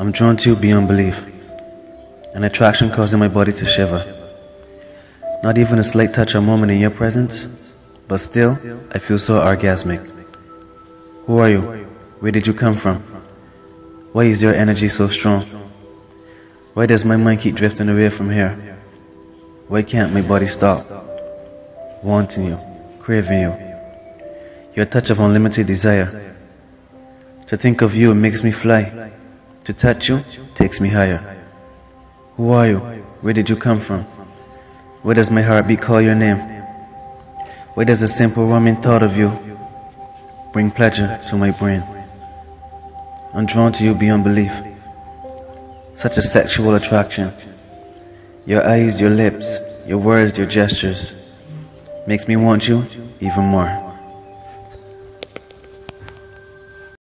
I'm drawn to you beyond belief, an attraction causing my body to shiver. Not even a slight touch or moment in your presence, but still, I feel so orgasmic. Who are you? Where did you come from? Why is your energy so strong? Why does my mind keep drifting away from here? Why can't my body stop? Wanting you, craving you. Your touch of unlimited desire. To think of you makes me fly. To touch you takes me higher. Who are you? Where did you come from? Why does my heartbeat call your name? Why does a simple warming thought of you bring pleasure to my brain? I'm drawn to you beyond belief. Such a sexual attraction. Your eyes, your lips, your words, your gestures makes me want you even more.